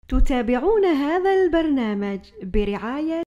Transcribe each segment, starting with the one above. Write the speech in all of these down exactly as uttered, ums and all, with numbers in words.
تتابعون هذا البرنامج برعاية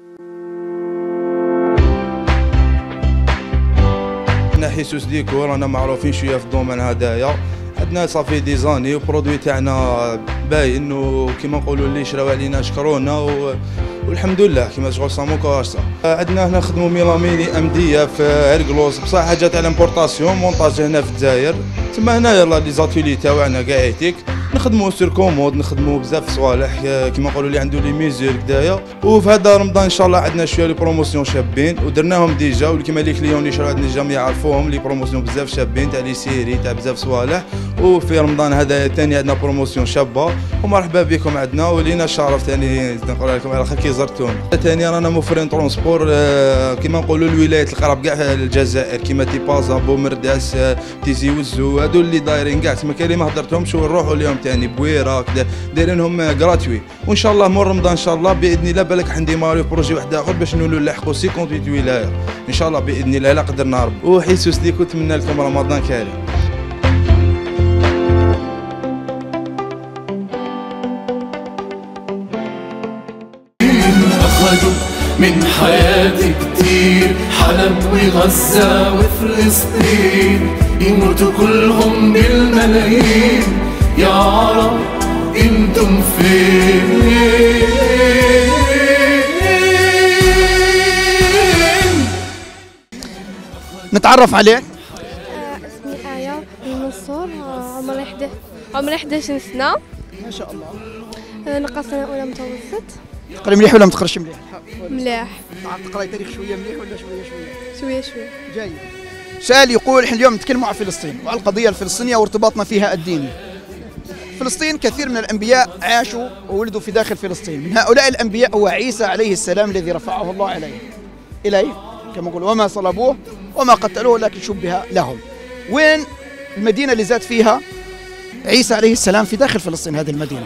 حنا حيسوس ديكور، رانا معروفين شويه في الدومين هدايا. عندنا صافي ديزاني وبرودوي تاعنا باين وكيما نقولوا اللي شراو علينا شكرونا و... والحمد لله كيما شغل سامو كاشا. عندنا هنا نخدموا ميلاميني ام دي اف هرقلوس، بصح حاجه تاع لامبورطاسيون مونطاج هنا في الجزائر. تما هنايا لي زاتولي تاعنا كاع هيتيك نخدموا سير كومود، نخدموا بزاف صوالح كيما نقولوا اللي عنده لي ميزور كدايا. وفي هذا رمضان ان شاء الله عندنا شويه لي بروموسيون شابين ودرناهم ديجا، وكيما لي كليون اللي شراو عندنا الجميع يعرفوهم لي بروموسيون بزاف شابين تاع لي سيري تاع بزاف صوالح. وفي رمضان هذا ثاني عندنا بروموسيون شابه ومرحبا بكم عندنا، ولينا الشرف ثاني نقول لكم على خير كي زرتونا. ثاني رانا موفرين ترونسبور كيما نقولوا الولايات القراب كاع الجزائر كيما تيبازا بومرداس تيزي وزو، هادو اللي دايرين كاع تما كاين اللي ما هضرتهمش ونروحوا اليوم ثاني بويره كذا دايرينهم غراتوي. وان شاء الله مور رمضان ان شاء الله باذن الله بالك حنديماريو بروجي واحد اخر باش نولوا نلحقوا ثمانية وثمانين ولايه ان شاء الله باذن الله لا قدرنا ربي. وحيسوس ديكو نتمنى لكم رمضان كريم. أخرجوا من حياتي كتير، حلب وغزة وفلسطين، يموتوا كلهم بالملايين، يا عرب انتم فين؟ نتعرف عليك. اسمي آية من منصور، عمري حدا عمري إحدى عشر سنة. ما شاء الله. نقرا سنة أولى متوسط. تقري مليح ولا ما تقراش مليح؟ مليح. تقراي تاريخ شويه مليح ولا شويه شويه؟ شوية شوية. جيد. سؤال يقول احنا اليوم نتكلموا عن فلسطين وعلى القضيه الفلسطينيه وارتباطنا فيها الديني. فلسطين كثير من الانبياء عاشوا وولدوا في داخل فلسطين، من هؤلاء الانبياء هو عيسى عليه السلام الذي رفعه الله عليه. اليه كما يقول وما صلبوه وما قتلوه لكن شبه لهم. وين المدينه اللي زاد فيها عيسى عليه السلام؟ في داخل فلسطين هذه المدينه.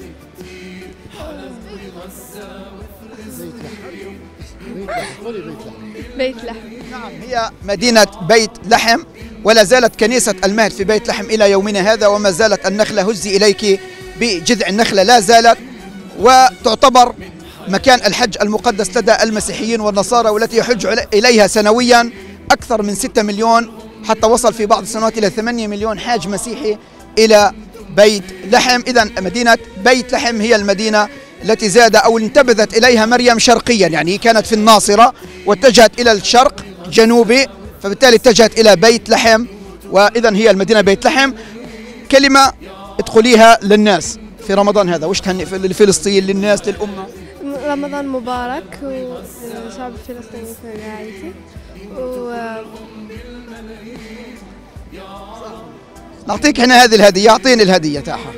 بيت لحم. نعم هي مدينة بيت لحم، ولا زالت كنيسة المهد في بيت لحم إلى يومنا هذا، وما زالت النخلة هزي إليك بجذع النخلة لا زالت، وتعتبر مكان الحج المقدس لدى المسيحيين والنصارى، والتي يحج إليها سنويا أكثر من ستة مليون، حتى وصل في بعض السنوات إلى ثمانية مليون حاج مسيحي إلى بيت لحم. إذن مدينة بيت لحم هي المدينة التي زاد أو انتبذت إليها مريم شرقيا، يعني كانت في الناصرة واتجهت إلى الشرق جنوبي، فبالتالي اتجهت إلى بيت لحم، وإذا هي المدينة بيت لحم. كلمة ادخليها للناس في رمضان هذا، وش تهنئ لفلسطين للناس للأمة؟ رمضان مبارك والشعب الفلسطيني في رعايتي. و نعطيك هنا هذه الهدية، أعطيني الهدية تاعها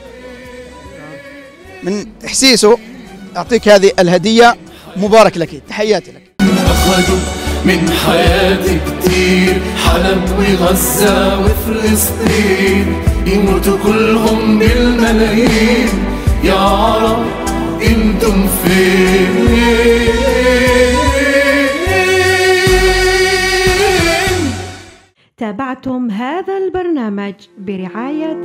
من حسيسو، أعطيك هذه الهدية، مبارك لك، تحياتي لك. أخرجوا من حياتي كتير، حلب وغزة وفلسطين، يموتوا كلهم بالملايين، يا عرب انتم فين؟ تابعتم هذا البرنامج برعاية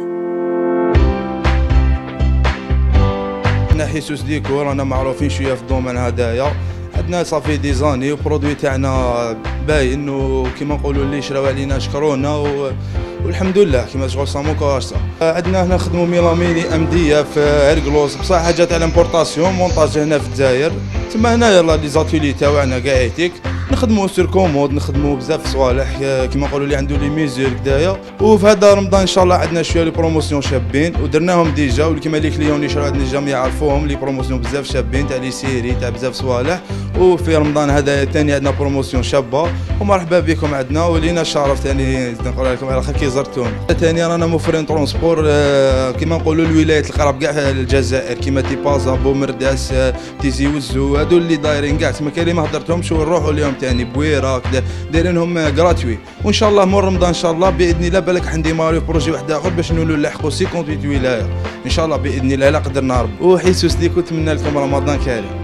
حيسوس ديكور، رانا معروفين شويه في الدومين هدايا. عندنا صافي ديزاني وبرودوي تاعنا باين وكيما نقولوا اللي شراو علينا شكرونا و... والحمد لله كيما شغل سامو كاشا. عندنا هنا نخدموا ميلاميني ام دي اف هرقلوس، بصح حاجه تاع لامبورطاسيون مونطاج هنا في الجزائر. تما هنايا لي زاتولي تاعنا كاع هيتيك نخدموا سير كومود، نخدموا بزاف صوالح كيما نقولوا اللي عنده لي ميزور كدايا. وفي هذا رمضان ان شاء الله عندنا شويه لي بروموسيون شابين ودرناهم ديجا، وكيما لي كليون اللي شراو عندنا الجميع يعرفوهم لي بروموسيون بزاف شابين تاع لي سيري تاع بزاف صوالح. وفي رمضان هذا ثاني عندنا بروموسيون شابه ومرحبا بكم عندنا، ولينا الشرف ثاني نقول لكم على خير كي زرتونا. ثاني رانا موفرين ترونسبور كيما نقولوا الولايات القراب كاع الجزائر كيما تيبازا بومرداس تيزي وزو، هادو اللي دايرين كاع تما كاين اللي ما هضرتهمش ونروحوا اليوم ثاني بويره كذا دايرينهم غراتوي. وان شاء الله مور رمضان ان شاء الله باذن الله بالك حنديماريو بروجي واحد اخر باش نولوا نلحقوا ثمانية وثمانين ولايه ان شاء الله باذن الله لا قدرنا ربي. وحيسوس ديكو نتمنى لكم رمضان كريم.